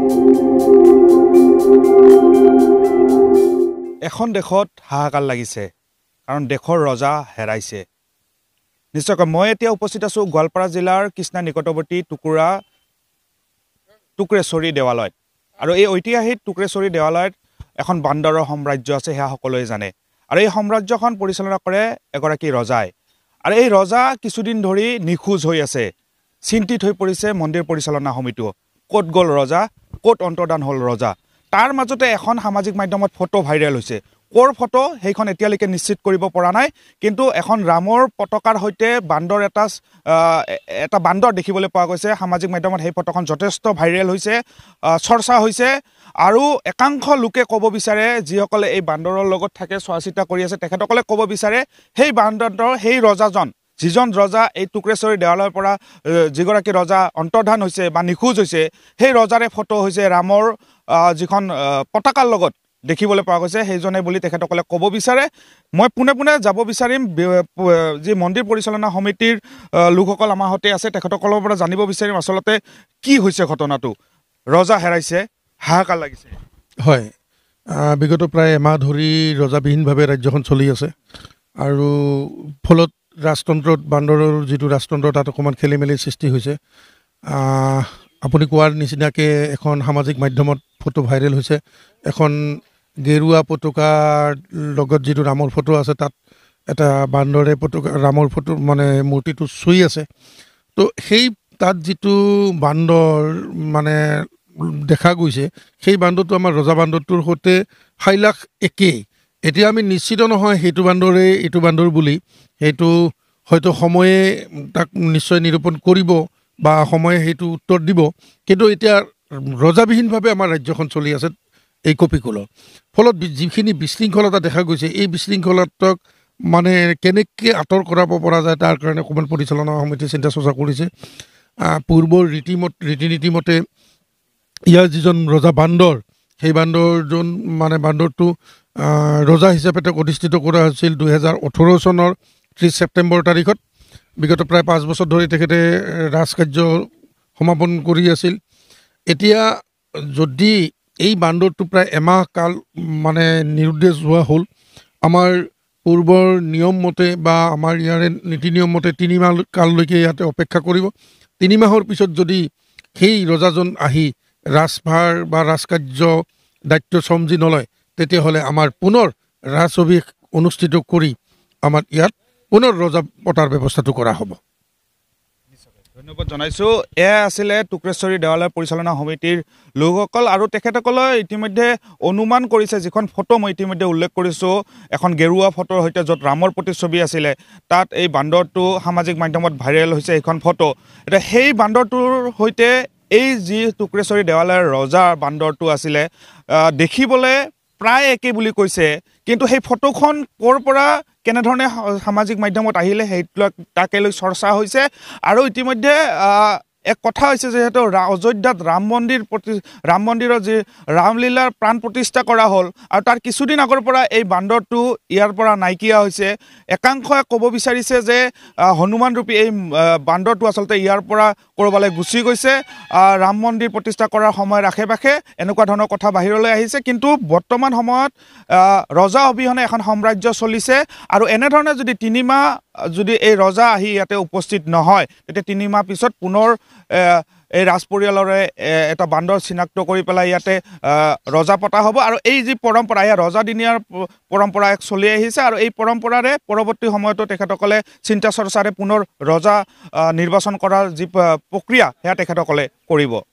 এখন দেশত হাহাকাৰ লাগিছে কাৰণ দেশৰ ৰজা হেৰাইছে নিশ্চয়কৈ মই এতিয়া উপস্থিত আছো গোৱালপাৰা জিলাৰ কৃষ্ণা নিকটৱৰ্তী টুকুৰেশ্বৰী দেৱালয়ত আৰু এই ঐতিহাসিক টুকুৰেশ্বৰী দেৱালয়ত এখন বান্দৰৰ সাম্ৰাজ্য আছে হেয়া সকলোৱে জানে আৰু এই সাম্ৰাজ্যখন পৰিচালনা কৰে এগৰাকী ৰজাই আৰু এই ৰজা কিছুদিন ধৰি নিখোজ হৈ আছে চিন্তিত হৈ পৰিছে মন্দিৰ পৰিচালনা সমিতিও ক'ত গ'ল ৰজা ক'ত অন্তৰ্ধান হ'ল ৰজা তাৰ মাজতে এখন সামাজিক মাধ্যমত ফটো ভাইৰেল হৈছে কোৰ ফটো সেইখন এতিয়ালৈকে নিশ্চিত কৰিব পৰা নাই কিন্তু এখন ৰামৰ পতাকাৰ হৈতে বান্দৰ এটা বান্দৰ দেখিবলৈ পোৱা গৈছে সামাজিক মাধ্যমত সেই ফটোখন যথেষ্ট ভাইৰেল হৈছে চৰ্চা হৈছে আৰু একাংশ লোকে ক'ব বিচাৰে যিসকলে এই বান্দৰৰ লগত থাকে চোৱাচিতা কৰি আছে তেখেতসকলে ক'ব বিচাৰে সেই বান্দৰৰ সেই ৰজাজন যিজন ৰজা এই টুকুৰেশ্বৰী দেৱালয়ৰ পৰা যিগৰাকী ৰজা অন্তৰ্ধান হৈছে বা নিখোজ হৈছে সেই ৰজাৰে ফটো হৈছে ৰামৰ যিখন পতাকাৰ লগত দেখিবলৈ পোৱা গৈছে সেইজনে বুলি তেখেতসকলে ক'ব বিচাৰে মই পুনে পুনে যাব বিচাৰিম যি মন্দিৰ পৰিচালনা সমিতিৰ লোকসকল আমাৰ সৈতে আছে তেখেতসকলৰ পৰা জানিব বিচাৰিম আচলতে কি হৈছে ঘটনাটো ৰজা হেৰাইছে হাহাকাৰ লাগিছে হয় বিগত প্ৰায় এমাহ ধৰি ৰজাবিহীনভাৱে ৰাজ্যখন চলি আছে আৰু ফলত ৰাজতন্ত্ৰত বান্দৰৰ যিটো ৰাজতন্ত্ৰ তাত অকণমান খেলি মেলি সৃষ্টি হৈছে আপুনি কোৱাৰ নিচিনাকৈ এখন সামাজিক মাধ্যমত ফটো ভাইৰেল হৈছে এখন গেৰুৱা পতাকাৰ লগত যিটো ৰামৰ ফটো আছে তাত এটা বান্দৰে পতাকা ৰামৰ ফটো মানে মূৰ্তিটো চুই আছে তো সেই তাত যিটো বান্দৰ মানে দেখা গৈছে সেই বান্দৰটো আমাৰ ৰজা বান্দৰটোৰ সৈতে হাইলাখ একেই এতিয়া আমি নিশ্চিত নহয় সেইটো বান্দৰে এইটো বান্দৰ বুলি সেইটো হয়তো সময়ে তাক নিশ্চয় নিৰূপণ কৰিব বা সময়ে সেইটো উত্তৰ দিব কিন্তু এতিয়া ৰজাবিহীনভাৱে আমাৰ ৰাজ্যখন চলি আছে এই কপিকুলত ফলত যিখিনি বিশৃংখলতা দেখা গৈছে এই বিশৃংখলতাক মানে কেনেকৈ আঁতৰ কৰাব পৰা যায় তাৰ কাৰণে অকণমান পৰিচালনা সমিতিয়ে চিন্তা চৰ্চা কৰিছে পূৰ্বৰ ৰীতি নীতিমতে ইয়াৰ যিজন ৰজা বান্দৰ সেই বান্দৰজন মানে বান্দৰটো ৰজা হিচাপে তেওঁক অধিষ্ঠিত কৰা হৈছিল 2018 চনৰ 30 ছেপ্টেম্বৰ তাৰিখত বিগত প্ৰায় 5 বছৰ ধৰি তেখেতে ৰাজকাৰ্য সমাপন কৰি আছিল এতিয়া যদি এই বান্দৰটো প্ৰায় এমাহ কাল মানে নিৰুদ্দেশ হোৱা হ'ল আমাৰ পূৰ্বৰ নিয়ম মতে বা আমাৰ ইয়াৰে নীতি নিয়ম মতে 3 মাহ কাললৈকে ইয়াতে অপেক্ষা কৰিব 3 মাহৰ পিছত যদি সেই ৰজাজন আহি ৰাজভাৰ বা ৰাজকাৰ্য দায়িত্ব চমজি নলয় তেতিয়াহ'লে আমাৰ পুনৰ ৰাজঅভিষেক অনুষ্ঠিত কৰি আমাৰ ইয়াত পুনৰ ৰজা পতাৰ ব্যৱস্থাটো কৰা হ'ব ধন্যবাদ জনাইছো এয়া আছিলে টুকুৰেশ্বৰী দেৱালয় পৰিচালনা সমিতিৰ লোকসকল আৰু তেখেতসকলে ইতিমধ্যে অনুমান কৰিছে যিখন ফটো মই ইতিমধ্যে উল্লেখ কৰিছোঁ এখন গেৰুৱা ফটোৰ সৈতে য'ত ৰামৰ প্ৰতিচ্ছবি আছিলে তাত এই বান্দৰটো সামাজিক মাধ্যমত ভাইৰেল হৈছে এইখন ফটো এতিয়া সেই বান্দৰটোৰ সৈতে এই যি টুকুৰেশ্বৰী দেৱালয়ৰ ৰজাৰ বান্দৰটো আছিলে দেখিবলৈ প্ৰায় একেই বুলি কৈছে কিন্তু সেই ফটোখন ক'ৰ পৰা কেনেধৰণে সামাজিক মাধ্যমত আহিলে সেইটো তাকে লৈ চৰ্চা হৈছে আৰু ইতিমধ্যে এক কথা হৈছে যিহেতু অযোধ্যাত ৰাম মন্দিৰৰ যি ৰামলীলাৰ প্ৰাণ প্ৰতিষ্ঠা কৰা হ'ল আৰু তাৰ কিছুদিন আগৰ পৰা এই বান্দৰটো ইয়াৰ পৰা নাইকিয়া হৈছে একাংশই ক'ব বিচাৰিছে যে হনুমান ৰূপী এই বান্দৰটো আচলতে ইয়াৰ পৰা ক'ৰবালৈ গুচি গৈছে ৰাম মন্দিৰ প্ৰতিষ্ঠা কৰাৰ সময়ৰ আশে পাশে এনেকুৱা ধৰণৰ কথা বাহিৰলৈ আহিছে কিন্তু বৰ্তমান সময়ত ৰজা অবিহনে এখন সাম্ৰাজ্য চলিছে আৰু এনেধৰণে যদি 3 মাহ যদি এই ৰজা আহি ইয়াতে উপস্থিত নহয় তেতিয়া 3 মাহ পিছত পুনৰ এই ৰাজ পৰিয়ালৰে এটা বান্দৰ চিনাক্ত কৰি পেলাই ইয়াতে ৰজা পতা হ'ব আৰু এই যি পৰম্পৰা এয়া ৰজাদিনীয়াৰ পৰম্পৰা চলি আহিছে আৰু এই পৰম্পৰাৰে পৰৱৰ্তী সময়তো তেখেতসকলে চিন্তা চৰ্চাৰে পুনৰ ৰজা নিৰ্বাচন কৰাৰ যি প্ৰক্ৰিয়া সেয়া তেখেতসকলে কৰিব